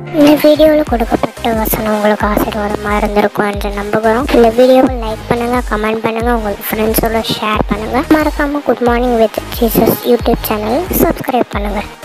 இந்த வீடியோவில் கொடுக்கப்பட்ட வசனம் உங்களுக்கு ஆசீர்வாதமாக இருந்திருக்கும் என்று நம்புகிறோம். இந்த வீடியோவை லைக் பண்ணுங்கள், கமெண்ட் பண்ணுங்கள், உங்களுக்கு ஃப்ரெண்ட்ஸோட ஷேர் பண்ணுங்கள். மறக்காமல் good morning with Jesus YouTube channel subscribe பண்ணுங்கள்.